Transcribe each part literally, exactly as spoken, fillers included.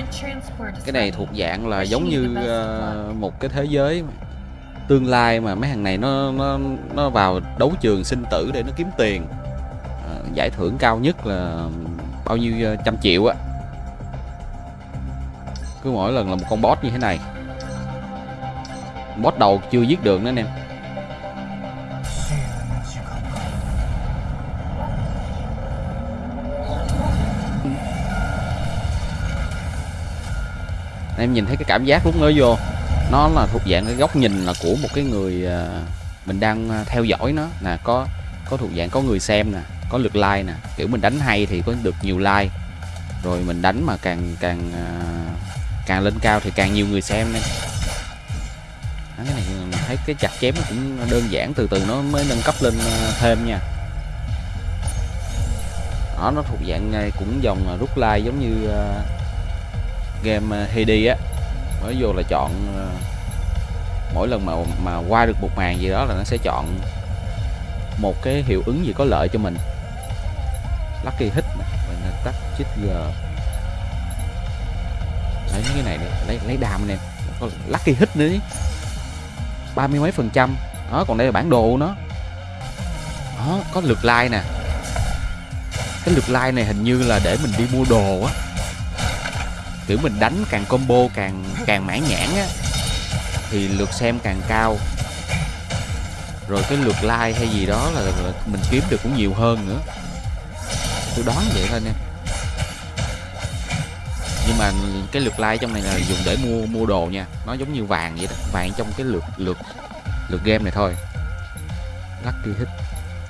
Cái này thuộc dạng là giống như uh, một cái thế giới tương lai mà mấy thằng này nó nó nó vào đấu trường sinh tử để nó kiếm tiền. Uh, giải thưởng cao nhất là bao nhiêu uh, trăm triệu á. Cứ mỗi lần là một con boss như thế này. Boss đầu chưa giết được nữa anh em. Em nhìn thấy cái cảm giác lúc nó vô, nó là thuộc dạng cái góc nhìn là của một cái người mình đang theo dõi nó nè, có có thuộc dạng có người xem nè, có lượt like nè, kiểu mình đánh hay thì có được nhiều like, rồi mình đánh mà càng càng càng lên cao thì càng nhiều người xem nên cái này mình thấy cái chặt chém nó cũng đơn giản, từ từ nó mới nâng cấp lên thêm nha. Đó, nó thuộc dạng cũng dòng rút like giống như uh, game Hades á, mới vô là chọn uh, mỗi lần mà mà qua được một màn gì đó là nó sẽ chọn một cái hiệu ứng gì có lợi cho mình. Lucky hit nè, mình tắt chích g. Lấy cái này đi, lấy lấy đam nè, có lucky hit nữa đi. Ba mươi mấy phần trăm. Đó, còn đây là bản đồ nó. Đó, có lượt like nè. Cái lượt like này hình như là để mình đi mua đồ á. Kiểu mình đánh càng combo càng càng mãn nhãn á thì lượt xem càng cao. Rồi cái lượt like hay gì đó là, là mình kiếm được cũng nhiều hơn nữa. Tôi đoán vậy thôi nè. Nhưng mà cái lượt like trong này là dùng để mua mua đồ nha. Nó giống như vàng vậy đó, vàng trong cái lượt lượt lượt game này thôi. Lucky hit.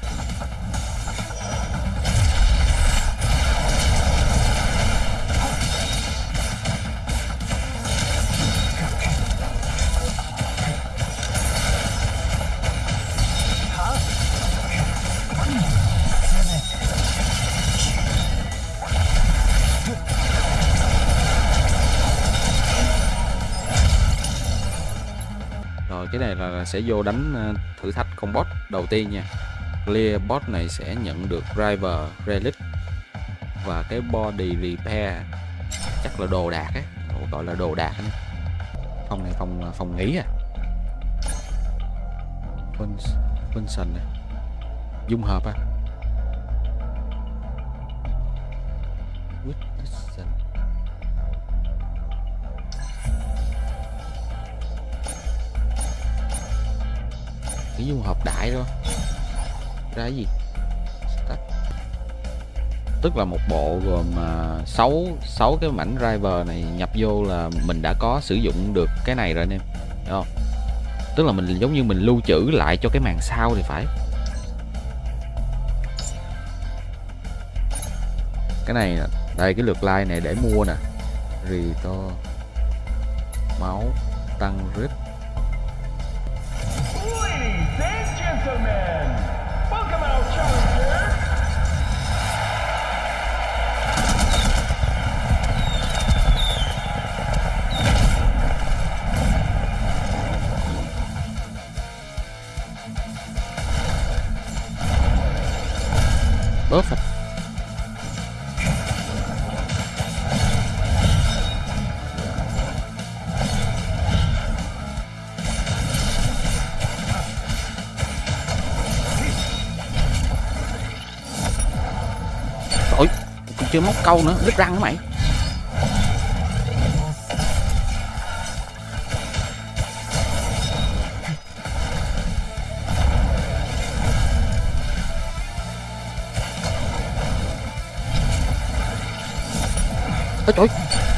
Cái này là sẽ vô đánh thử thách con boss đầu tiên nha. Clear boss này sẽ nhận được driver relic và cái body repair, chắc là đồ đạc á, gọi là đồ đạc á. Phòng này phòng phòng nghỉ à. Function này, dung hợp à. Cái dung hợp đại đó ra cái gì? Tức là một bộ gồm sáu sáu cái mảnh driver này nhập vô là mình đã có sử dụng được cái này rồi anh em, thấy không? Tức là mình giống như mình lưu trữ lại cho cái màn sau thì phải. Cái này đây, cái lượt like này để mua nè. Rito máu tăng rít. Bớt phải. Ôi, còn chưa móc câu nữa, đứt răng hả mày? Ôi trời.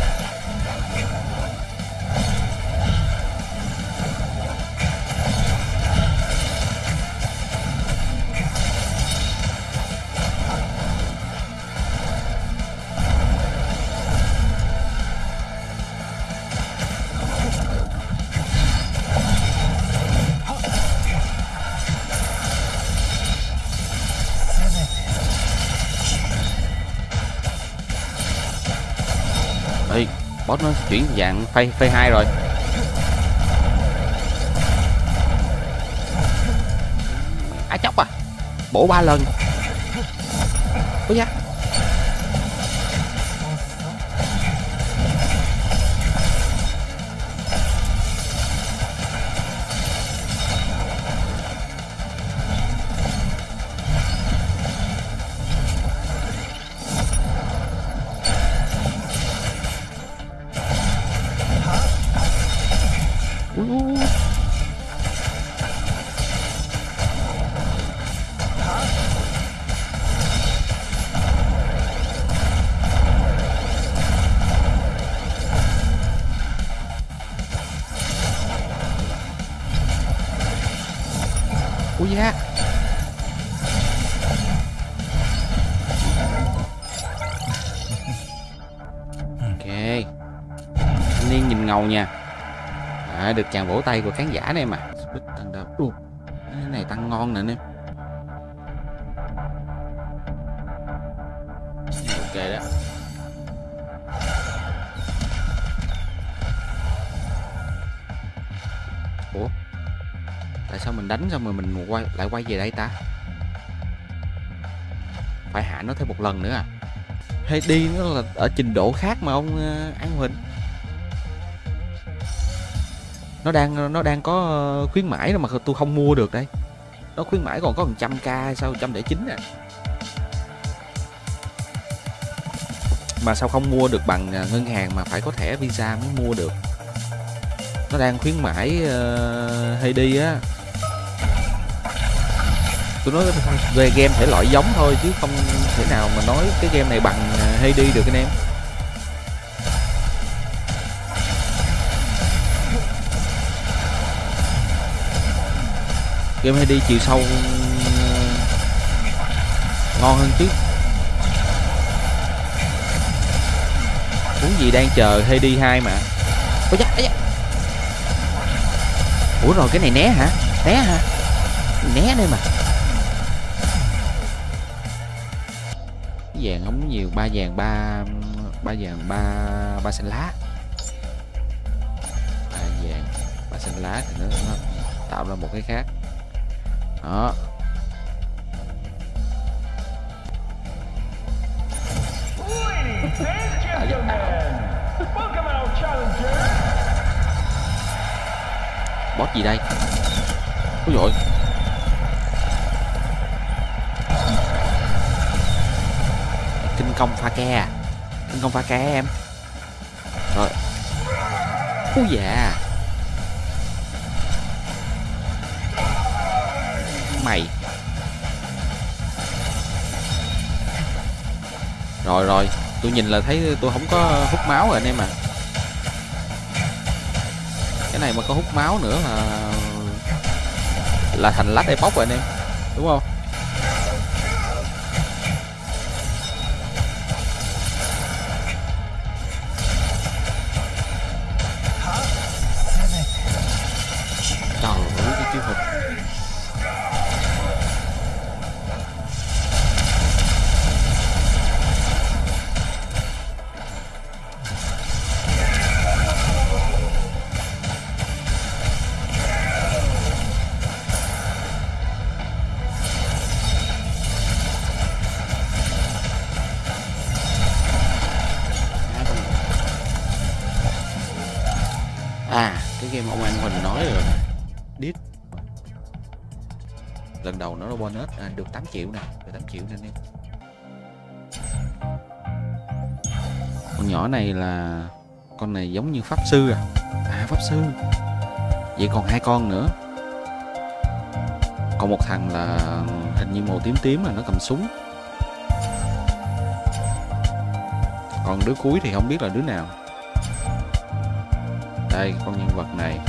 Ê, boss nó chuyển dạng phase phase hai rồi. Á chóc à. Bổ ba lần. Ôi da. Ui, ui, ui. Ui da. Ok. Thanh niên nhìn ngầu nha. À, được chàng vỗ tay của khán giả này mà. Speed tăng đập. Ủa, cái này tăng ngon nè anh em. Ok đó. Ủa, tại sao mình đánh xong rồi mình quay lại quay về đây ta? Phải hạ nó thêm một lần nữa à? Hay đi nó là ở trình độ khác mà ông uh, An Huỳnh. Nó đang nó đang có khuyến mãi mà tôi không mua được đây. Nó khuyến mãi còn có một trăm k hay sao, một trăm lẻ chín à. Mà sao không mua được bằng ngân hàng mà phải có thẻ Visa mới mua được. Nó đang khuyến mãi uh, hay đi á. Tôi nói về game thể loại giống thôi chứ không thể nào mà nói cái game này bằng hay đi được anh em. Game hay đi chiều sâu ngon hơn chứ. Muốn gì đang chờ hay đi hai mà. Ôi da, ôi da. Ủa rồi cái này né hả? Né hả? Né đây mà. Vàng không nhiều, ba vàng ba ba vàng ba ba xanh lá. Ba vàng ba xanh lá thì nó, nó tạo ra một cái khác. Đó. Boss gì đây? Ôi dồi. Kinh công pha ke à? Kinh công pha ke em. Rồi. Ui dạ. Mày. Rồi rồi, tôi nhìn là thấy tôi không có hút máu rồi anh em à. Cái này mà có hút máu nữa là là thành lách epoch rồi anh em, đúng không? Trời ơi cái chiêu hụt. À, cái game ông An Huỳnh nói rồi nè. Đít. Lần đầu nó là bonus à, được tám triệu nè, được tám triệu nè anh em. Con nhỏ này là con này giống như pháp sư à. À pháp sư. Vậy còn hai con nữa. Còn một thằng là hình như màu tím tím là nó cầm súng. Còn đứa cuối thì không biết là đứa nào. Đây con nhân vật này,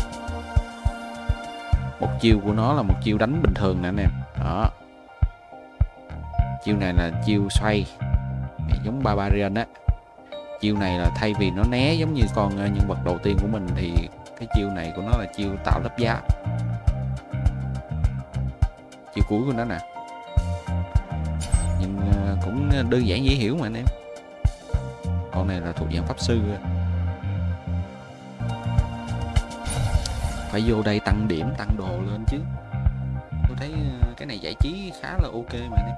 một chiêu của nó là một chiêu đánh bình thường nè anh em. Đó, chiêu này là chiêu xoay giống Barbarian á. Chiêu này là thay vì nó né giống như con nhân vật đầu tiên của mình thì cái chiêu này của nó là chiêu tạo lấp giá. Chiêu cuối của nó nè, nhưng cũng đơn giản dễ hiểu mà anh em. Con này là thuộc dạng pháp sư. Phải vô đây tăng điểm, tăng đồ lên chứ. Tôi thấy cái này giải trí khá là ok mà anh em.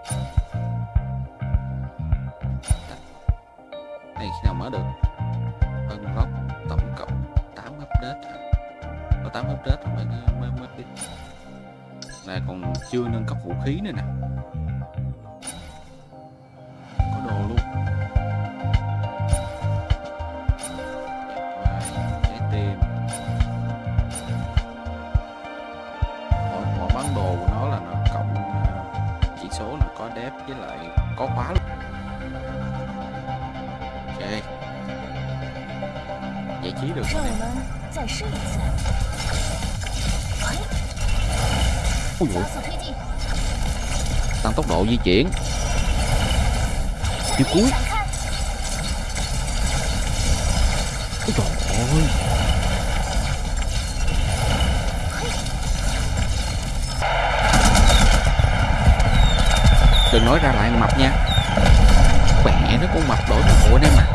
Này khi nào mở được? Unlock tổng cộng tám update. Có tám update mới mới mới đi. Này còn chưa nâng cấp vũ khí nữa nè. Có đồ luôn. Trái tim. có khóa luôn. Ok, giải trí được rồi nè. Ui dồi. Tăng tốc độ di chuyển. Chiều cuối. Ôi trời ơi. Đừng nói ra lại con mập nha. Mẹ nó con mập đổi nó hộ anh em à.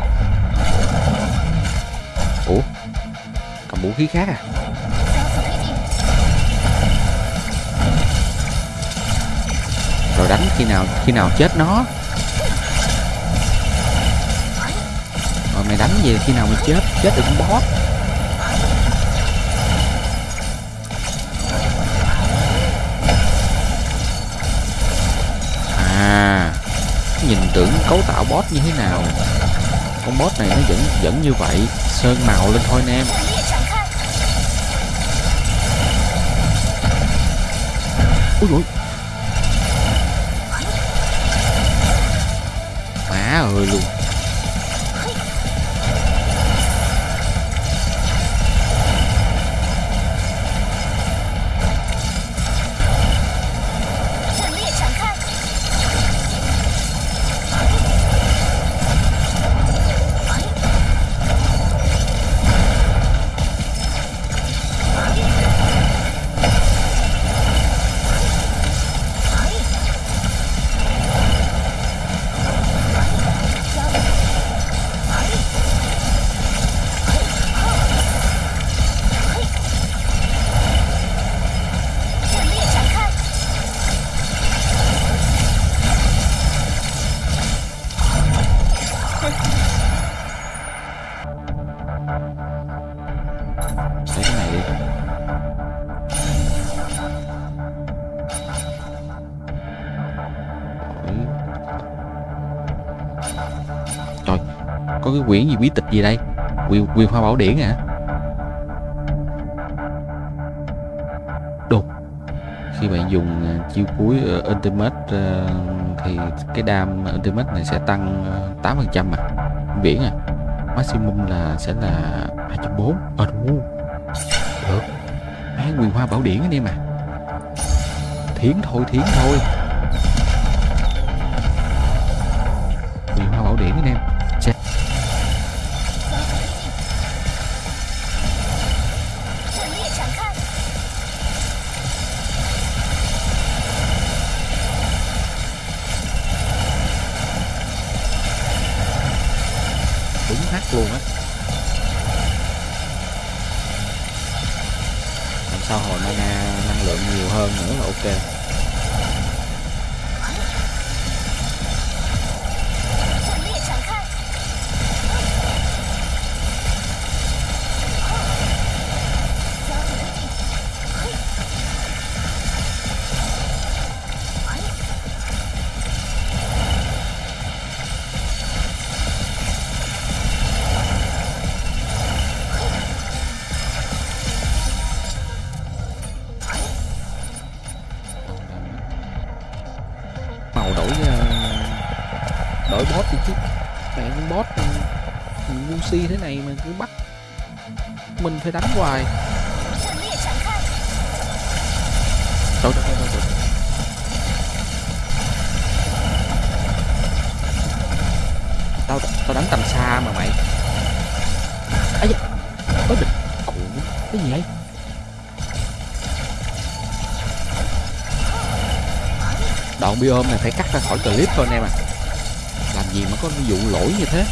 Ủa, cầm vũ khí khác à? Rồi đánh khi nào khi nào chết nó. Rồi mày đánh gì khi nào mày chết chết được con boss. À, nhìn tưởng cấu tạo boss như thế nào. Con boss này nó vẫn vẫn như vậy, sơn màu lên thôi anh em. Ui dồi. Má ơi luôn. Lấy cái này đi. Trời, có cái quyển gì bí tịch gì đây? Quyền quyền hoa bảo điển hả? Đồ. Khi bạn dùng chiêu cuối uh, Ultimate uh, thì cái đam Ultimate này sẽ tăng uh, tám phần trăm mà. Biển à. Maximum là sẽ là hai trăm bốn mươi. Ờ đúng. Được. Á, quyền hoa bảo điển anh em à. Thiến thôi, thiến thôi. Quyền hoa bảo điển anh em. Sẽ... đúng hát luôn á. Làm sao hồi mana năng lượng nhiều hơn nữa là ok. Màu đổi đổi boss đi chứ. Mẹ con boss ngu si thế này mà cứ bắt mình phải đánh hoài. Trời trời trời trời. Tao tao đánh tầm xa mà mày. Ấy da, có địch. Ủa, cái gì vậy? Đoạn biome này phải cắt ra khỏi clip thôi anh em à. Làm gì mà có vụ lỗi như thế.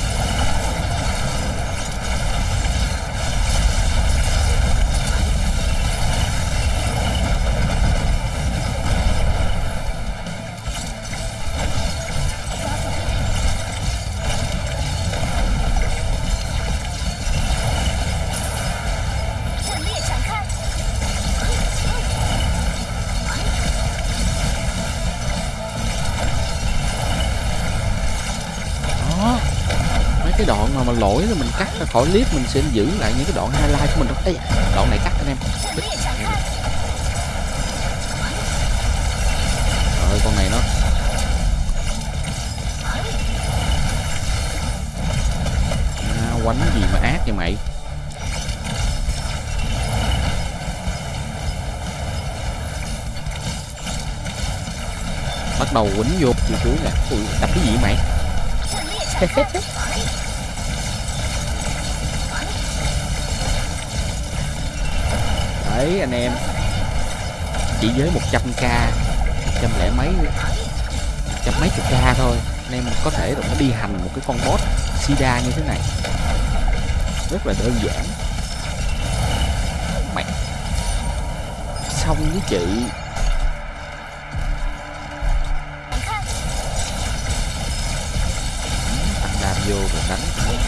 Cái đoạn mà mình lỗi rồi mình cắt ra khỏi clip, mình sẽ giữ lại những cái đoạn highlight của mình đó. Ê, đoạn này cắt anh em. Rồi con này nó Quánh gì mà ác vậy mày? Bắt đầu quýnh vô từ cuối nè. Ui, đập cái gì vậy mày? Đấy anh em, chỉ với một trăm k, một trăm lẻ mấy, một trăm mấy chục k thôi, anh em có thể nó đi hành một cái con boss Sida như thế này, rất là đơn giản. Mày xong với chị. Tăng đam vô rồi đánh,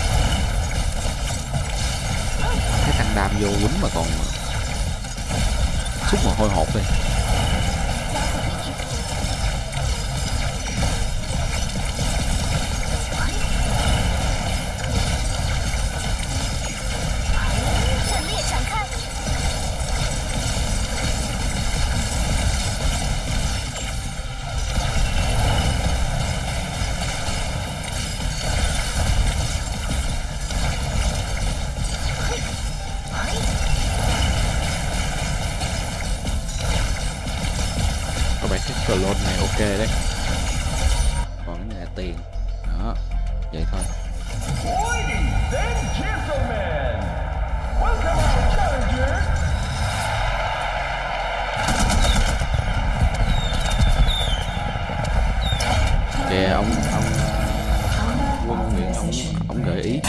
cái tăng đam vô quýnh mà còn xúc mồ hôi hột đi. Cái clone này ok đấy, còn cái này là tiền đó, vậy thôi. Kìa ông ông Quân Nguyễn, ông ông gợi ý.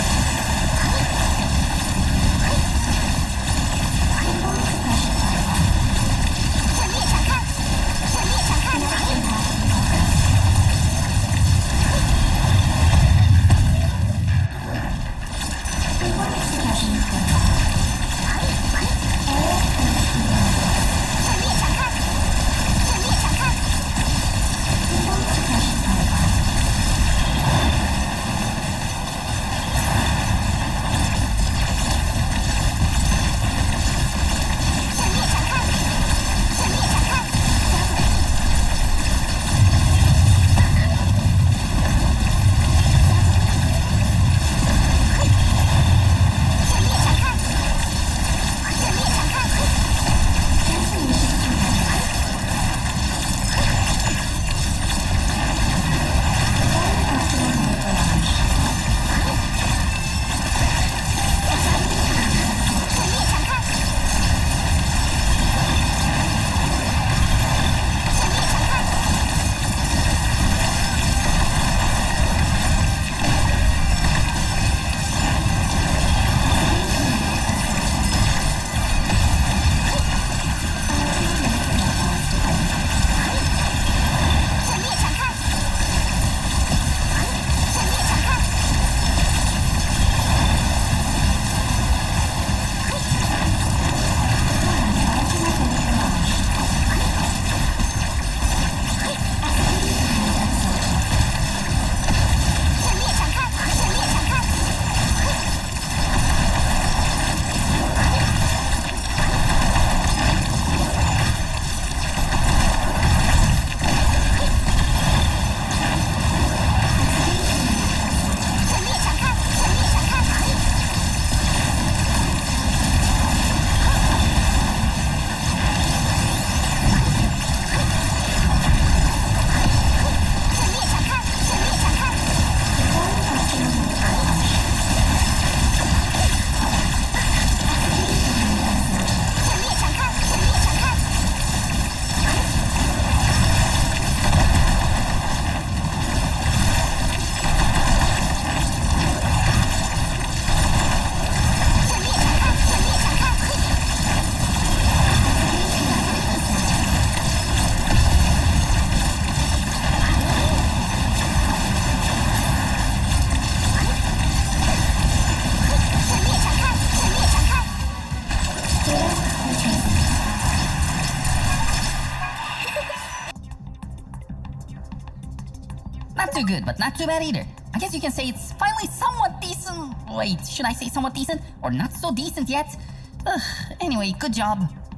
Not too good, but not too bad either. I guess you can say it's finally somewhat decent. Wait, should I say somewhat decent? Or not so decent yet? Ugh, anyway, good job.